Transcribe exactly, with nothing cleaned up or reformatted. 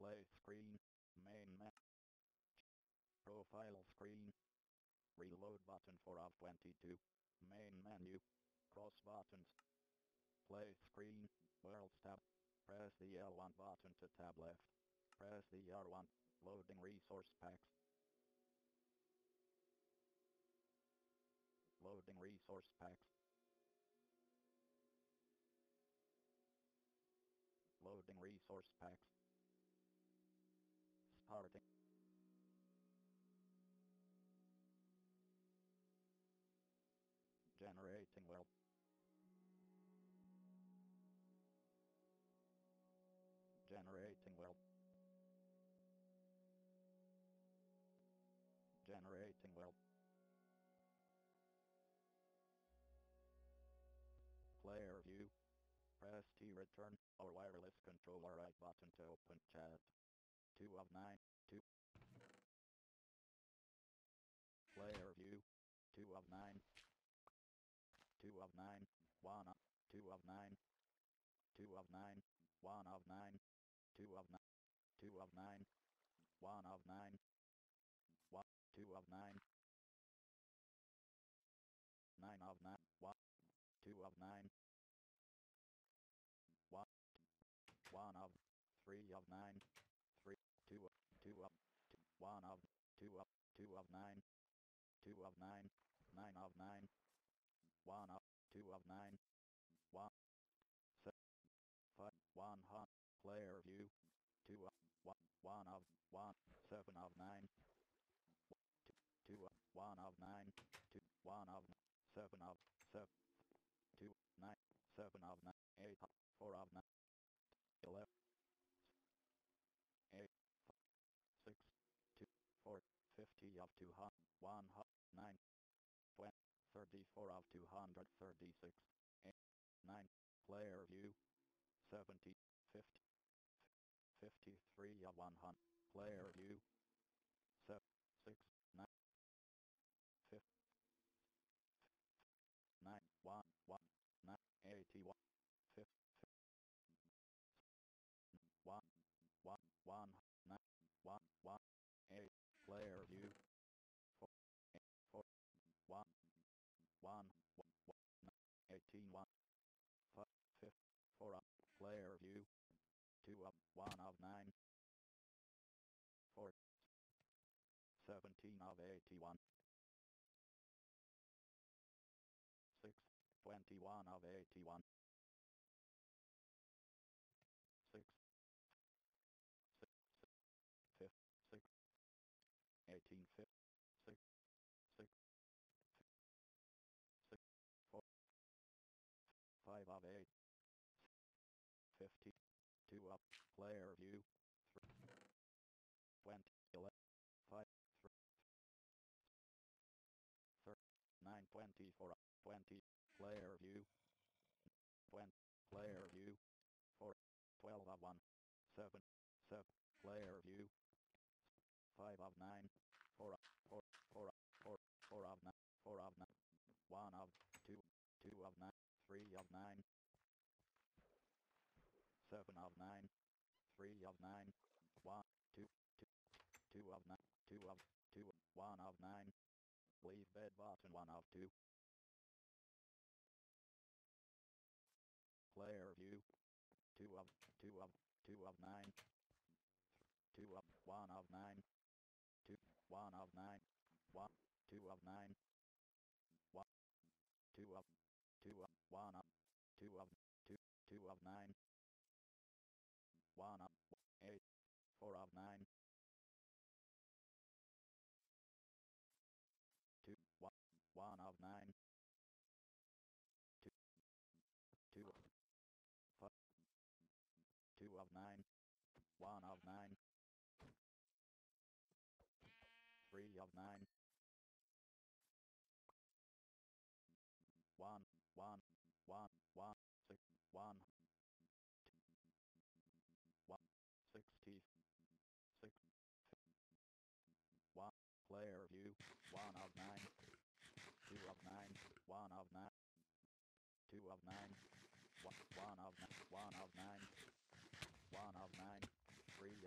Play screen. Main menu. Profile screen. Reload button four of twenty-two. Main menu. Cross buttons. Play screen. World tab. Press the L one button to tab left. Press the R one. Loading resource packs. Loading resource packs. Loading resource packs. Starting. Generating world. Generating world. Generating world. Player view. Press T return or wireless controller right button to open chat. two of nine. two. Player view. two of nine. two of nine. one of two of nine. two of nine. one of nine. two of nine. two of nine. one of nine. one. two of nine. nine of nine. one. two of nine. one. one of three of nine. three. two. two of two. one of two of two of nine. two of nine. nine of nine. one of two of nine. one. seven. five. one hundred. Player view. two of one. one of one. seven of nine. two. two of one of nine. two. one of seven of seven. two. nine. seven of nine. eight. four of nine. eleven. eight. six. two. four. fifty of two hundred. one hundred. nine. twenty. thirty-four of two hundred thirty-six. eight. nine. Player view. seventy. fifty. fifty-three of one hundred. Player view. seven. six. nine. five. nine. one. one. nine. eighty-one. five. one. one. one. nine. one. one. eight. Player view. four. eight. four. one. one. one. eighteen. one. five. five. four. Up. Player view. two of one of nine. four. seventeen of eighty-one. six. twenty-one of eighty-one. six. six. fifth. six. eighteen. fifth. six. six. six. four. five of eight. fifty. two up. Player view. three. twenty. eleven. five. three. thirty. nine. twenty-four. twenty. Player view. twenty. Player view. four. twelve of one. seven. seven. Player view. five of nine. four. four. four. four. four of nine. four of nine. one of two. two of nine. three of nine. seven of nine. three of nine. one. two. two. two of nine. two of two. one of nine. Leave bed button one of two. Player view. two of two of two of nine. two of one of nine. two. one of nine. one. two of nine. one. two of two of one of two of two. two of nine. one of eight. four of nine. two. one. one of nine. two. two. five. two of nine. one of nine. three of nine. one. one. one. one. six. one. two. one. sixty. six. one. Player view. one of nine. two of nine. one of nine. two of nine. one, one of nine. one of nine. one of nine. three